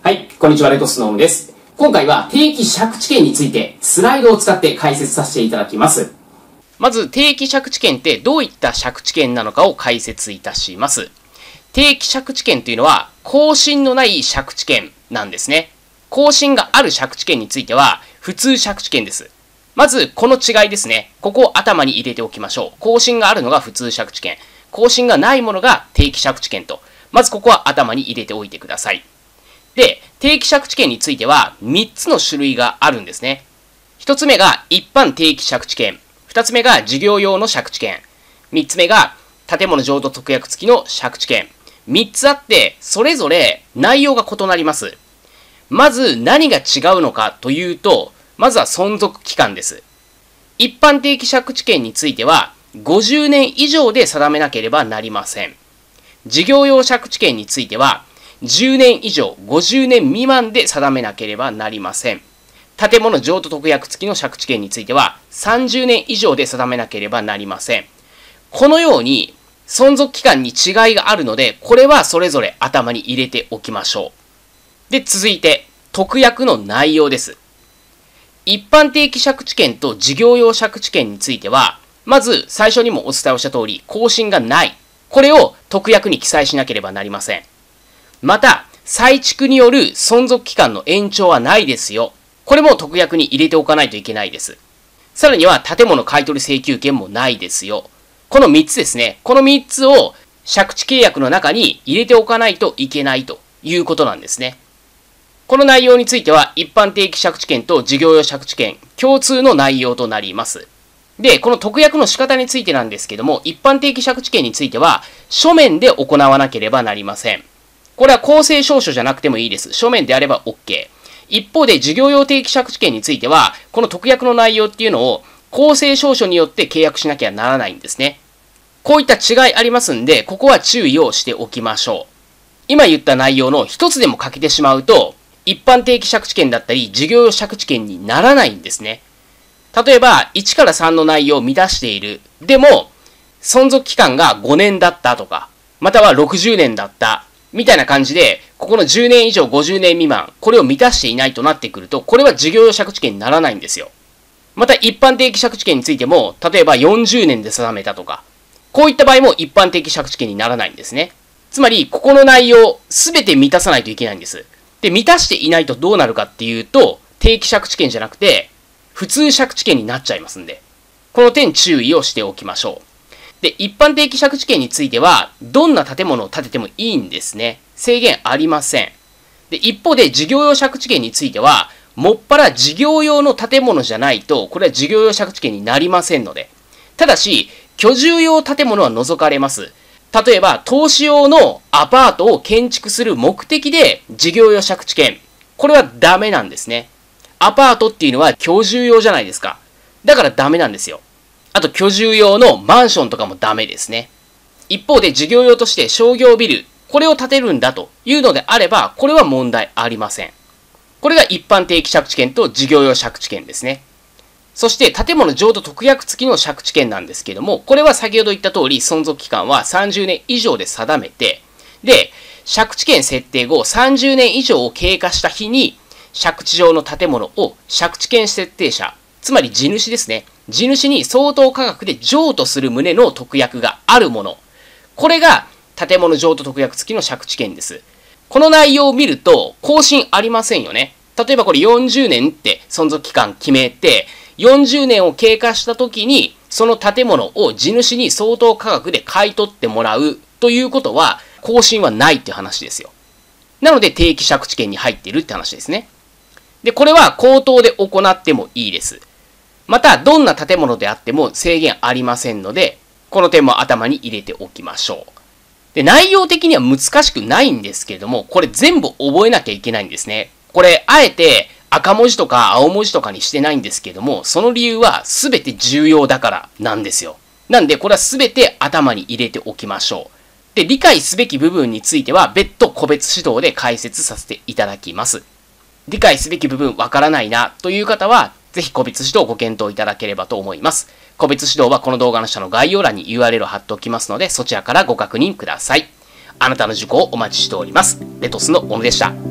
はい、こんにちは、レトスのオムです。今回は定期借地権についてスライドを使って解説させていただきます。 まず、定期借地権ってどういった借地権なのかを解説いたします。定期借地権というのは、更新のない借地権なんですね。更新がある借地権については、普通借地権です。まず、この違いですね。ここを頭に入れておきましょう。更新があるのが普通借地権。更新がないものが定期借地権と。まずここは頭に入れておいてください。で、定期借地権については3つの種類があるんですね。1つ目が一般定期借地権。2つ目が事業用の借地権。3つ目が建物譲渡特約付きの借地権。3つあって、それぞれ内容が異なります。まず何が違うのかというと、まずは存続期間です。一般定期借地権については、50年以上で定めなければなりません。事業用借地権については、10年以上、50年未満で定めなければなりません。建物譲渡特約付きの借地権については、30年以上で定めなければなりません。このように、存続期間に違いがあるので、これはそれぞれ頭に入れておきましょう。で、続いて、特約の内容です。一般定期借地権と事業用借地権については、まず最初にもお伝えをした通り、更新がない。これを特約に記載しなければなりません。また、再築による存続期間の延長はないですよ。これも特約に入れておかないといけないです。さらには、建物買取請求権もないですよ。この3つですね。この3つを借地契約の中に入れておかないといけないということなんですね。この内容については、一般定期借地権と事業用借地権、共通の内容となります。で、この特約の仕方についてなんですけども、一般定期借地権については、書面で行わなければなりません。これは公正証書じゃなくてもいいです。書面であれば OK。一方で、事業用定期借地権については、この特約の内容っていうのを、公正証書によって契約しなきゃならないんですね。こういった違いありますんで、ここは注意をしておきましょう。今言った内容の一つでも欠けてしまうと、一般定期借地権だったり、事業用借地権にならないんですね。例えば、1から3の内容を満たしている。でも、存続期間が5年だったとか、または60年だった。みたいな感じで、ここの10年以上50年未満、これを満たしていないとなってくると、これは事業用借地権にならないんですよ。また、一般定期借地権についても、例えば40年で定めたとか、こういった場合も一般定期借地権にならないんですね。つまり、ここの内容、すべて満たさないといけないんです。で、満たしていないとどうなるかっていうと、定期借地権じゃなくて、普通借地権になっちゃいますんで、この点注意をしておきましょう。で、一般定期借地権については、どんな建物を建ててもいいんですね。制限ありません。で、一方で事業用借地権については、もっぱら事業用の建物じゃないと、これは事業用借地権になりませんので。ただし、居住用建物は除かれます。例えば、投資用のアパートを建築する目的で事業用借地権。これはダメなんですね。アパートっていうのは居住用じゃないですか。だからダメなんですよ。あと居住用のマンションとかもダメですね。一方で事業用として商業ビル、これを建てるんだというのであれば、これは問題ありません。これが一般定期借地権と事業用借地権ですね。そして建物譲渡特約付きの借地権なんですけども、これは先ほど言った通り存続期間は30年以上で定めて、で、借地権設定後30年以上を経過した日に、借地上の建物を借地権設定者、つまり地主ですね。地主に相当価格で譲渡する旨の特約があるもの。これが建物譲渡特約付きの借地権です。この内容を見ると更新ありませんよね。例えばこれ40年って存続期間決めて、40年を経過した時にその建物を地主に相当価格で買い取ってもらうということは更新はないって話ですよ。なので定期借地権に入っているって話ですね。で、これは口頭で行ってもいいです。また、どんな建物であっても制限ありませんので、この点も頭に入れておきましょう。で、内容的には難しくないんですけれども、これ全部覚えなきゃいけないんですね。これ、あえて赤文字とか青文字とかにしてないんですけれども、その理由は全て重要だからなんですよ。なんで、これは全て頭に入れておきましょう。で、理解すべき部分については別途個別指導で解説させていただきます。理解すべき部分わからないなという方は、ぜひ個別指導をご検討いただければと思います。個別指導はこの動画の下の概要欄に URL を貼っておきますので、そちらからご確認ください。あなたの受講をお待ちしております。レトスの小野でした。